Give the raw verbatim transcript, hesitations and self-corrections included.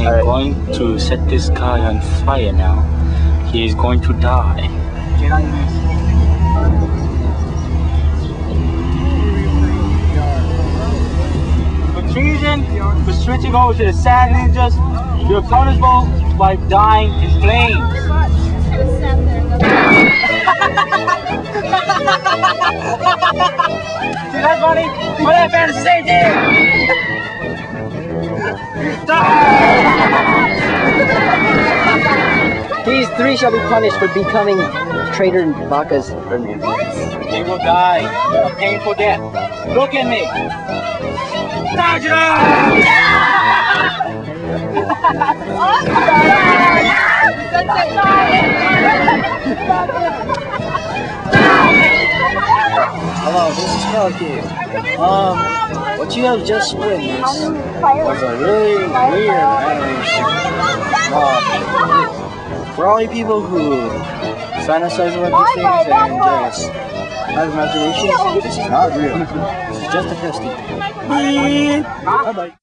am right. going to set this guy on fire now. He is going to die. Get on this. For treason, for switching over to the Sand Ninjas, you are punishable by dying in flames. See, that's funny? What that man say there? These three shall be punished for becoming traitor bakas. They will die a painful death. Look at me. Hello, this is Kealakehe. Um, what you have just witnessed was a really weird animation. Um, for all you people who fantasize about these things and just have imaginations, this is not real. This is just a testing. Bye bye.